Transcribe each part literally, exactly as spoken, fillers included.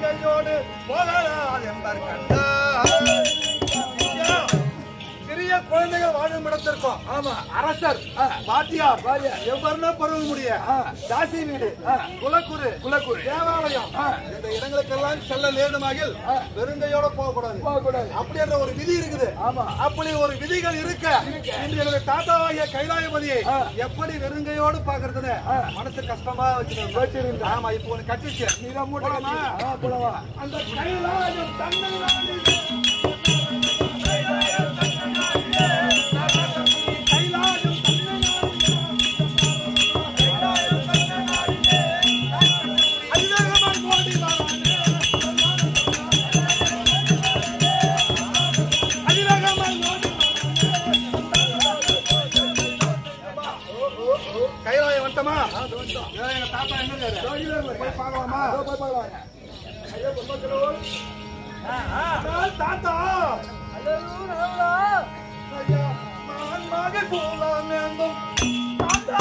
வெறுங்கையோடு போகலாம் என்பர் கண்டார். சிறிய குழந்தைகள் வாழும் இடத்திற்கும் ஆமா அரசர் பாட்டியார் எவ்வளவு பருவ முடிய தாசி வீடு குலக்குரு குலக்குரு தேவாலயம் இந்த இடங்களுக்கெல்லாம் செல்ல நேர்ந்தமாகில் வெறுங்கையோட போகக்கூடாது போகக்கூடாது அப்படின்ற ஒரு விதி இருக்குது. ஆமா அப்படி ஒரு விதிகள் இருக்க இன்று எனது தாத்தாவாகிய கைலாயபதியை எப்படி வெறுங்கையோடு பாக்குறதுன்னு மனசு கஷ்டமா வச்சிருந்தேன். ஆமா இப்போ உனக்கு கட்டிச்சு அந்த கைலாயம் தன்னை கைலாயம் வட்டமா எங்க தாத்தா எங்க போய் பார்க்கலாமா தாத்தா மகன் போலாம் வேண்டும் தாத்தா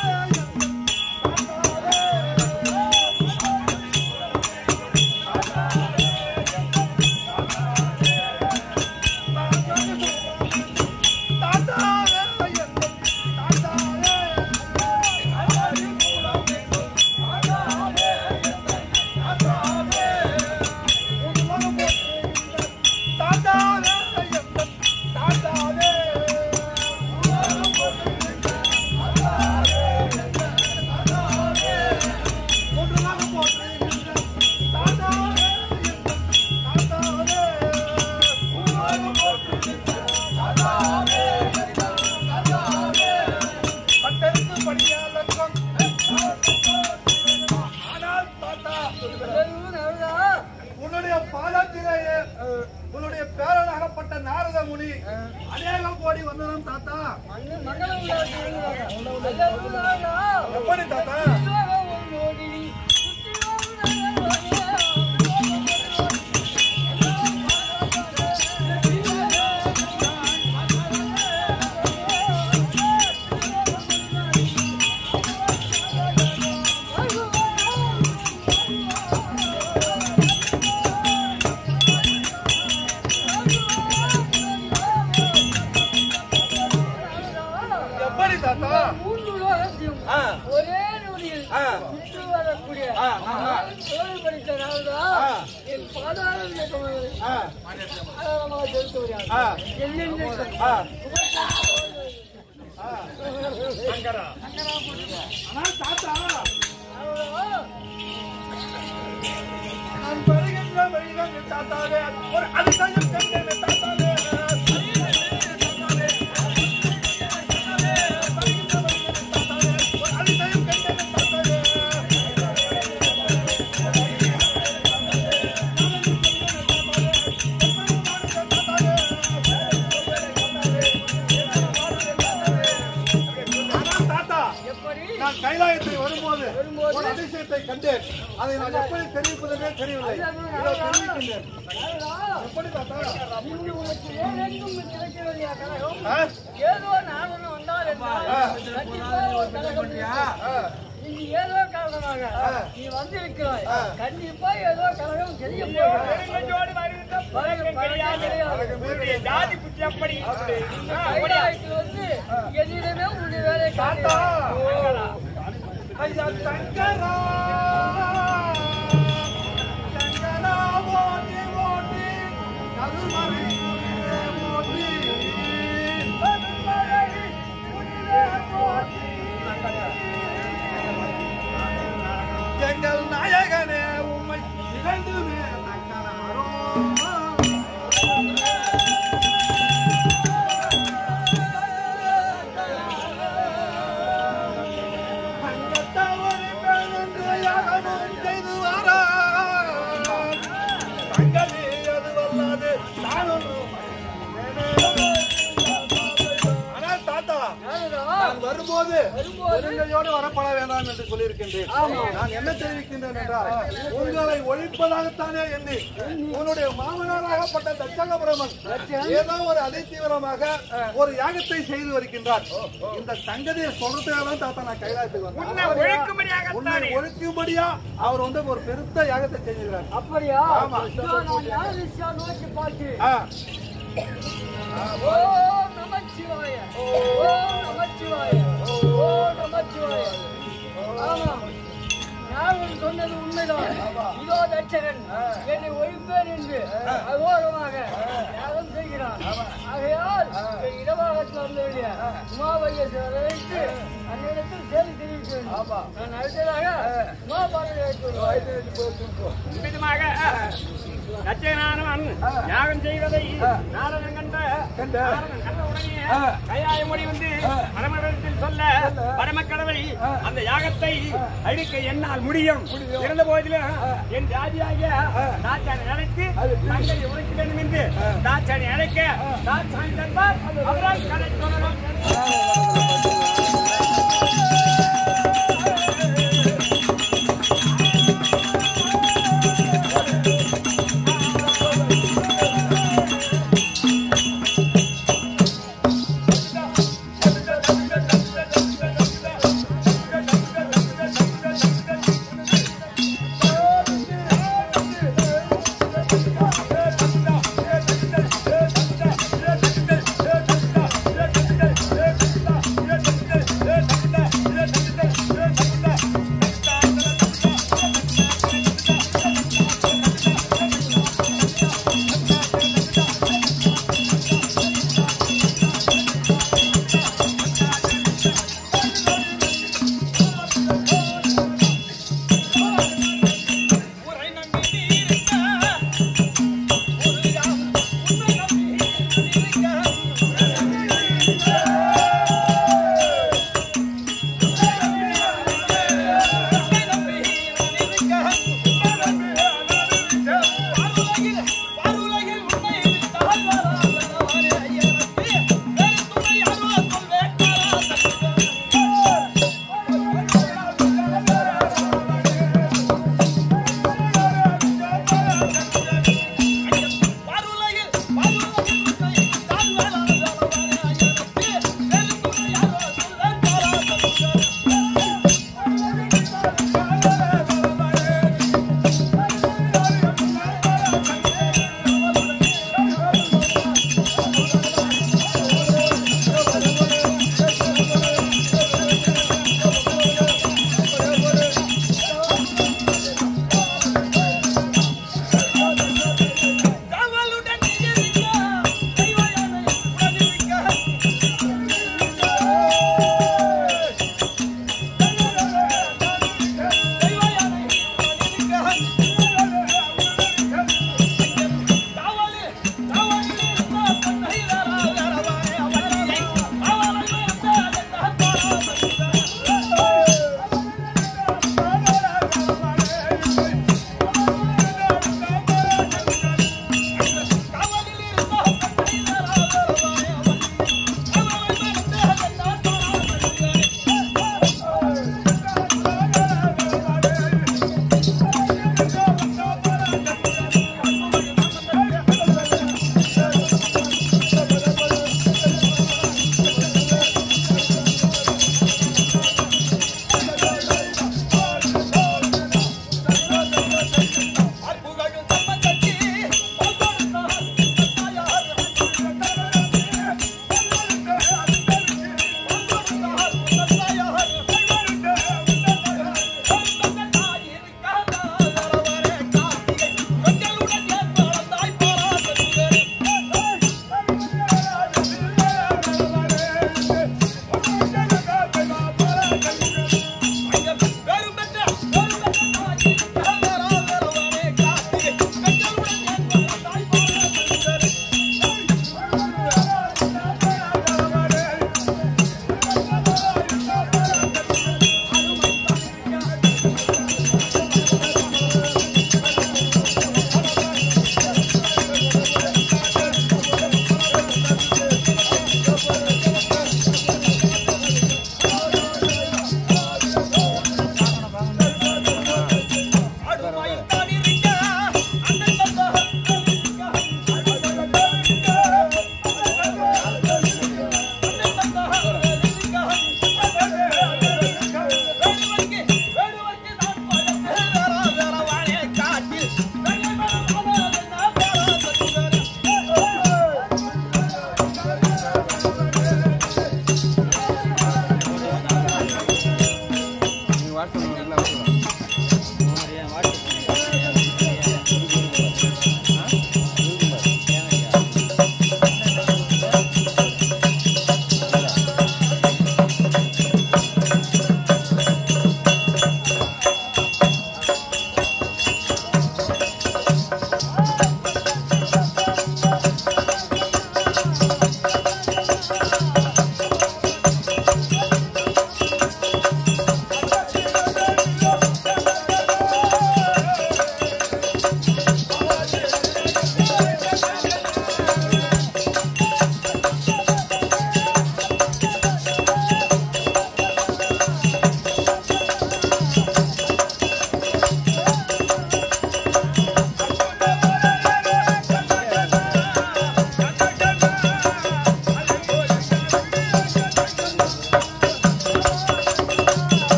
உன்னுடைய பேரனாகப்பட்ட நாரத முனி அநேகம் கோடி வந்தனம் தாத்தா. எப்படி தாத்தா ஒரே நொடியில் சுற்று வரக்கூடிய தோல் படித்த நாள்தா என் பாதாளம் செலுத்த நான் வருகின்ற வழிதான் தாத்தாவே ஒரு அதிசயம் கண்டேன் தாத்தாவே நான் கைலாயத்தை வரும்போது ஒரு அதிசயத்தை கண்டேன். அதை நான் எப்படி தெரிவிப்பதே தெரியவில்லை. எப்படி தாத்தா ஏதோ நான் வந்தால் நீ ஏதோ காரணமாக நீ வந்திருக்கிறாய். கண்டிப்பா ஏதோ கழகம் தெரிய வந்து எதிலுமே உன்னுடைய வேலை காட்டா. ஐயா சங்கரா சங்கரா ஓடி ஓடி கருமறை ஓடி கருமறை ஓடி எங்கள் நாயகனே உம்மை இழந்துமே தக்கனாரோ வரும்போது வெறுங்கையோடு வரப்பட வேண்டாம் என்று சொல்லியிருக்கின்றேன். நான் என்ன தெரிவிக்கின்றேன் என்றால் உங்களை ஒழிப்பதாகத்தானே எண்ணி உன்னுடைய மாமனாராகப்பட்ட தட்சகபிரமன் ஏதோ ஒரு அதிதீவிரமாக ஒரு யாகத்தை செய்து வருகின்றார். இந்த சங்கதியை சொல்றதுக்காக தாத்தா நான் கைலாயத்துக்கு வந்தேன். உன்னை ஒழிக்கும்படியா அவர் வந்து ஒரு பெருத்த யாகத்தை செஞ்சிருக்கார். அப்படியா? நோக்கி பார்த்து ஓ நமச்சிவாய, ஓ நமச்சிவாய, ஓ நமச்சிவாய. ஆமா, நான் சொன்னது உண்மைதான். இதோ தட்சகன் என்னை ஒழிப்பேன் என்று அகோரமாக யாகம் செய்கிறான். ஆகையால் இடவாகத்தில் வந்துடைய உமாபையேஸ்வரரை வைத்து அந்நிடத்தில் செய்தி தெரிவிக்கிறேன். நான் அடுத்ததாக உமாபாரதியாக தட்சகனானவன் யாகம் செய்வதை நாரதன் கண்ட உடனே கையாய மொழி வந்து பரமடத்தில் சொல்ல பரமக்கடவை அந்த யாகத்தை அழிக்க என்னால் முடியும். இருந்த போதிலும் என் ஜாதியாகிய தாச்சானை அழைத்து தங்களை உழைக்க வேண்டும் என்று தாச்சானை அழைக்க தாச்சானை தருவார். அவரால் கடை சொல்லலாம். Yeah.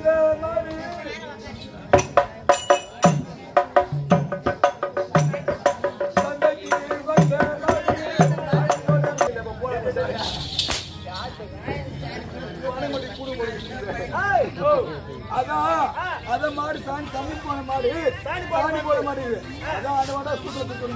அத மாடு சாணி தண்ணி போன மாடு சாணி போட மாட்டேங்குது. அதான் அதை விட சுத்தத்துக்கு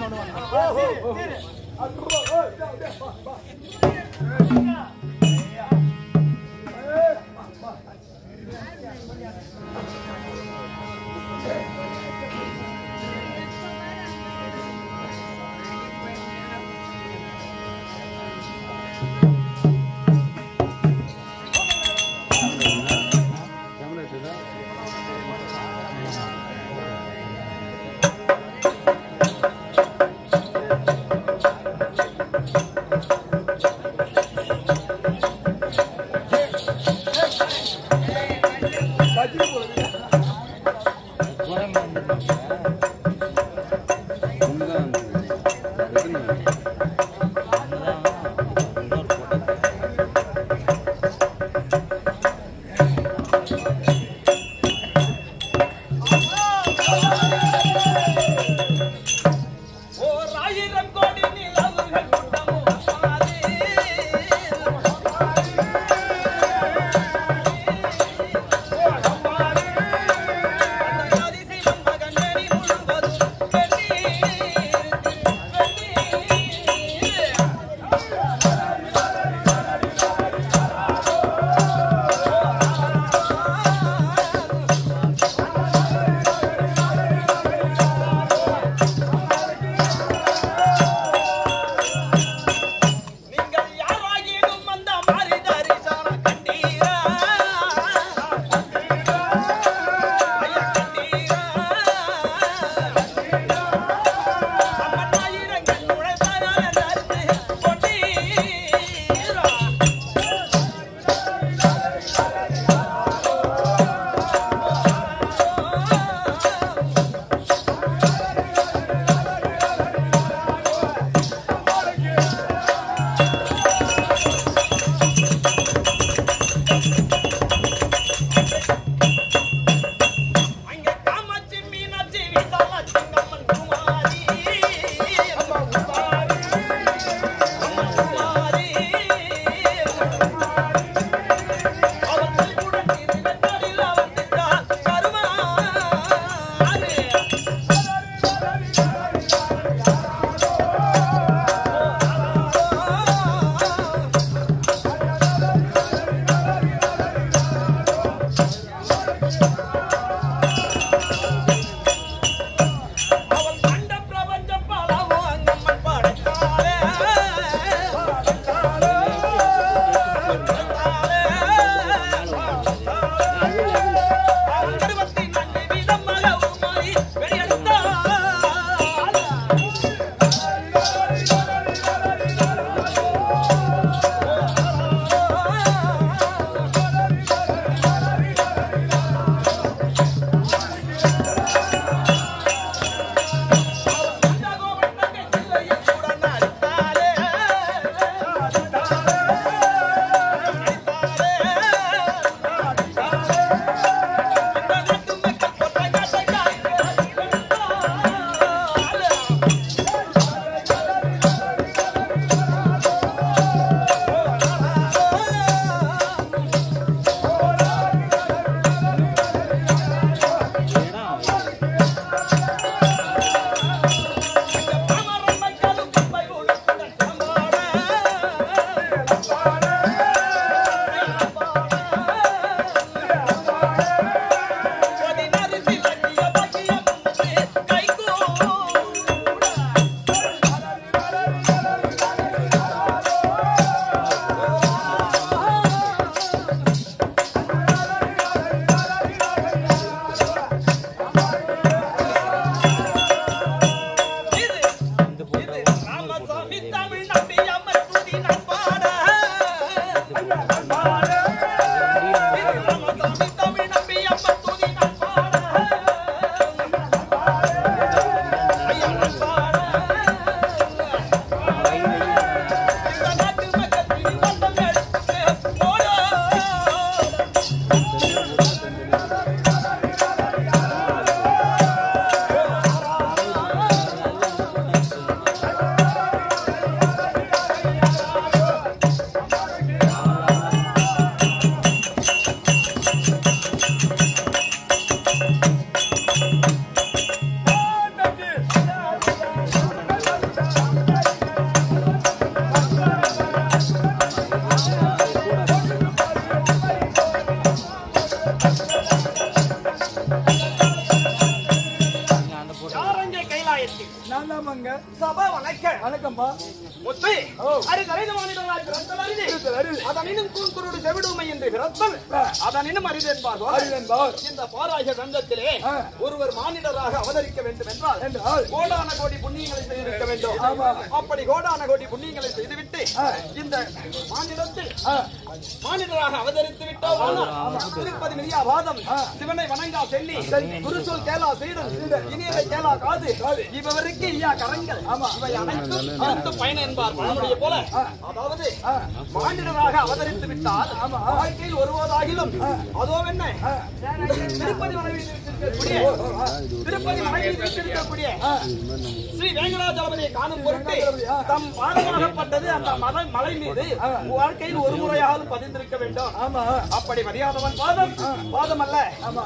வணக்கம்மா. முத்து ஓ. அரிது அரிது மாநிலங்களாய் பிறந்தல் அரிது. இருத்தல் அரிது. அதனினும் கூன்குருடு செவிடுமை என்று பிறத்தல் அதனினும் அரிது என்பார்கள். அரிது என்பார். இந்த பாராய கண்டத்திலே ஆ. ஒருவர் மானிடராக அவதரிக்க வேண்டும் என்றால் என்றால் கோடான கோடி புண்ணியங்களை செய்திருக்க வேண்டும். ஆமா. அப்படி கோடான கோடி புண்ணியங்களை செய்துவிட்டு ஆ. இந்த மாநிலத்தில் ஆ. மாநிலராக அவதரித்து விட்டோம். திருப்பதி மிரியாபாதம் சிவனை வணங்கா செல்லி குருசொல் கேளா சீடன் இனியவை கேளா காது இவருக்கு ஐயா கரங்கள் இவை அனைத்தும் இருந்து பயன் என்பார் பழமொழியை போல. அதாவது மாநிலராக அவதரித்து விட்டால் வாழ்க்கையில் ஒருவதாகிலும் அதோ என்ன திருப்பதி மனைவியில் இருக்கக்கூடிய திருப்பதி மனைவியில் இருக்கக்கூடிய ஸ்ரீ வேங்கடாஜலபதியை காணும் பொருட்டு தம் பாடமாகப்பட்டது அந்த மலை மலை மீது வாழ்க்கையில் ஒரு முறையாவது பதிந்திருக்க வேண்டும். ஆமா. அப்படி மரியாதவன் பாதம் பாதம் அல்ல.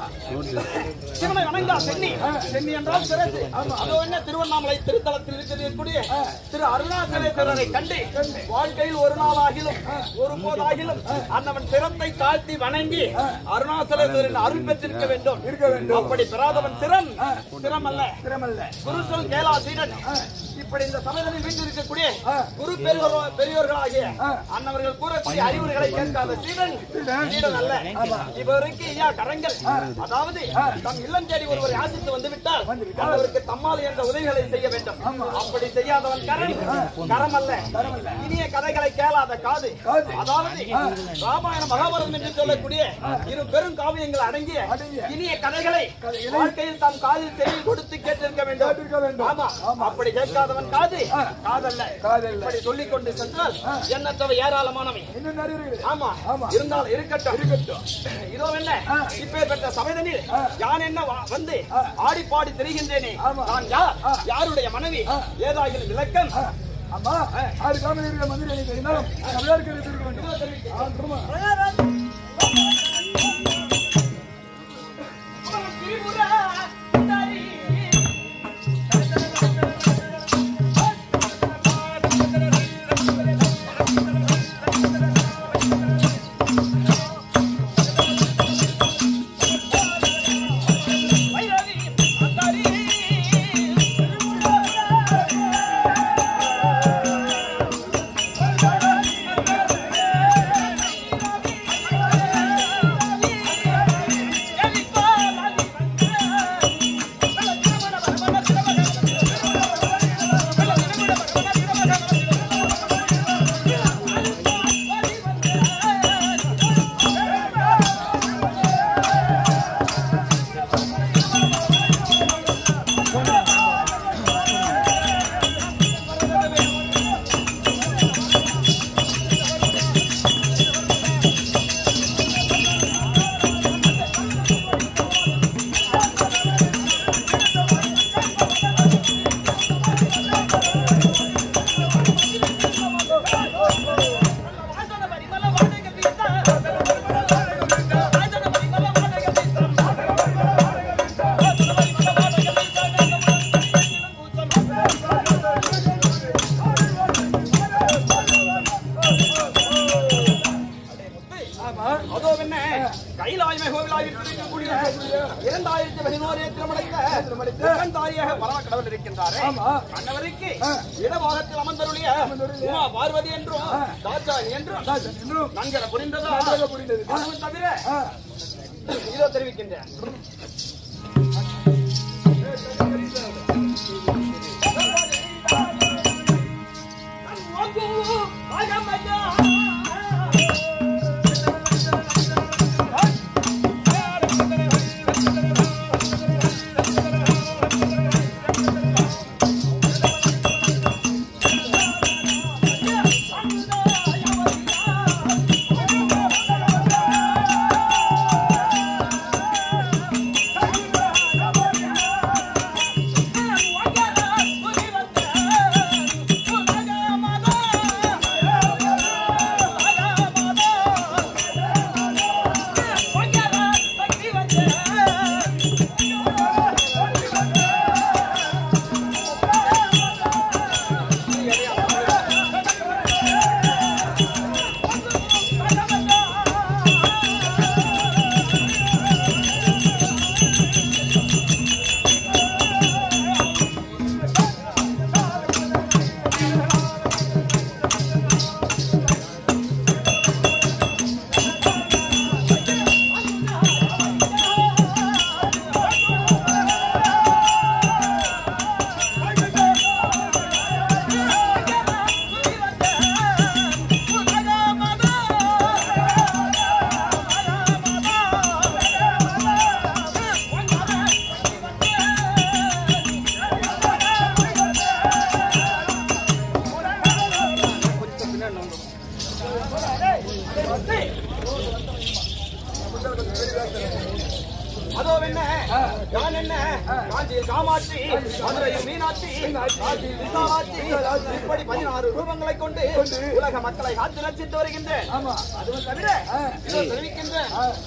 சிவனை வணங்கா சென்னி சென்னி என்றால் சிறப்பு. அதோ என்ன திருவண்ணாமலை திருத்தலத்தில் இருக்கக்கூடிய திரு அருணாச்சலேஸ்வரரை கண்டு வாழ்க்கையில் ஒரு நாளாகிலும் ஒரு போதாகிலும் அந்தவன் சிரத்தை தாழ்த்தி வணங்கி அருணாச்சலேஸ்வரின் அருள் பெற்றிருக்க வேண்டும். இருக்க வேண்டும். அப்படி பெறாதவன் சிரம் சிரம் அல்ல திறமல்ல. குருசொல் கேளா சீடன். இப்படி இந்த சமயத்தில் வீட்டிருக்கக்கூடிய குரு பெரியோர் பெரியோர்களாகிய அன்னவர்கள் கூறக்கூடிய அறிவுரைகளை கேட்காத சீடன் சீடன் அல்ல. இவருக்கு ஐயா கரங்கள். அதாவது தம் இல்லம் தேடி ஒருவரை ஆசித்து வந்து விட்டால் அவருக்கு தம்மால் என்ற உதவிகளை செய்ய வேண்டும். அப்படி செய்யாதவன் கரம் கரம் அல்ல. இனிய கதைகளை கேளாத காது. அதாவது ராமாயண மகாபாரதம் என்று சொல்லக்கூடிய இரு பெரும் காவியங்கள் அடங்கிய இனிய கதைகளை வாழ்க்கையில் தாம் காதில் செவி கொடுத்து கேட்டிருக்க வேண்டும். ஆமா. அப்படி கேட்காதவன் காது காதல்ல. இப்படி சொல்லிக் கொண்டு சென்றால் எண்ணற்றவை ஏராளமானவை. ஆமா. இருந்தால் இருக்கட்டும் இருக்கட்டும். இதோ என்ன இப்பேற்பட்ட சமயதனில் யான் என்ன வந்து ஆடி பாடி தெரிகின்றேனே நான் யார் யாருடைய மனைவி ஏதாகிலும் விளக்கம். அம்மா ஆறு காமன் இருக்கிற மந்திரி தெரிந்தாலும் தமிழருக்கு இருக்க வேண்டும். கைலாயமே கோவிலாக இருக்கக்கூடிய இரண்டாயிரத்தி பதினோரு திருமணத்தை தாரியாக பரவ கடவுள் இருக்கின்றாரே அன்னவருக்கு இடபாகத்தில் அமர்ந்தருளிய உமா பார்வதி என்றும் தாட்சாயி என்றும் நன்கர புரிந்ததா தவிர இதோ தெரிவிக்கின்றேன். அதோ என்ன நான் என்ன காஞ்சியில் காமாட்சி மதுரையில் மீனாட்சி காசியில் விசாலாட்சி இப்படி பதினாறு ரூபங்களை கொண்டு உலக மக்களை காத்து ரசித்து வருகின்றேன். அதுவும் தவிர இதோ தெரிவிக்கின்றேன்.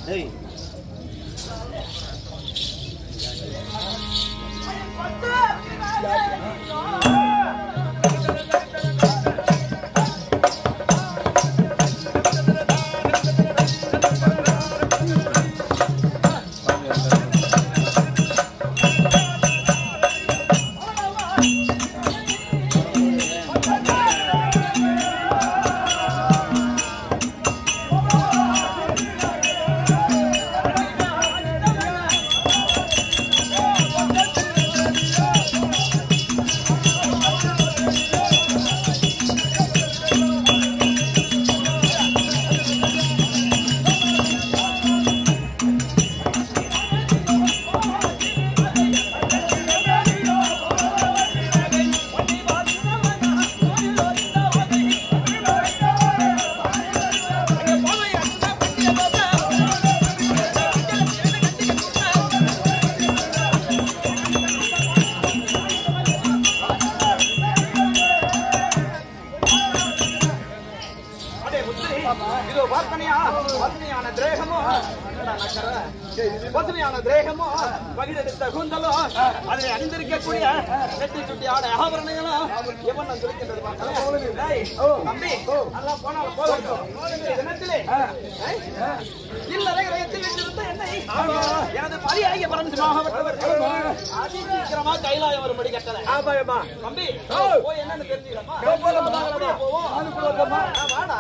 பசுமையான தேகமோ பகிரெடுத்த கூந்தலோ அதை அணிந்திருக்கக்கூடிய நெட்டி சுட்டி ஆடை ஆபரணங்களும் எவன் சொல்லிக்கின்றது தம்பி நல்லா போனாலும் போகட்டும். தினத்திலே இல்லறை ரயத்தில் வைத்திருந்த என்னை எனது பரியாகிய பரமசிவமாகப்பட்டவர் அதி சீக்கிரமா கைலாயம் வரும்படி கட்டளை. தம்பி போய் என்னன்னு தெரிஞ்சுக்கலாமா? போவோம். வாடா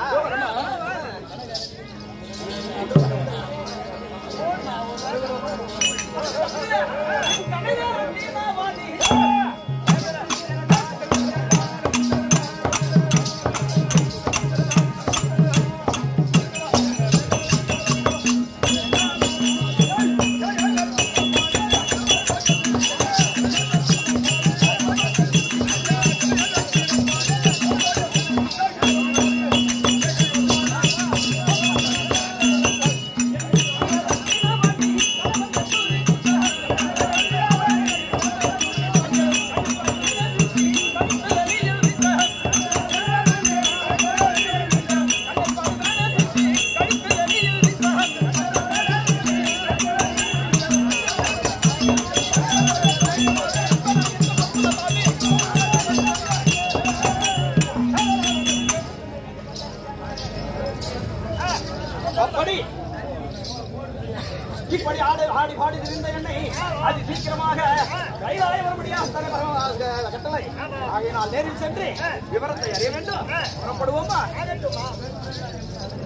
இப்படி ஆடி ஆடி பாடி இருந்த என்னை அது சீக்கிரமாக கைலாய வரும்படியாக கட்டளை. ஆகையினால் நேரில் சென்று விவரத்தை அறிய வேண்டும். புறப்படுவோமா?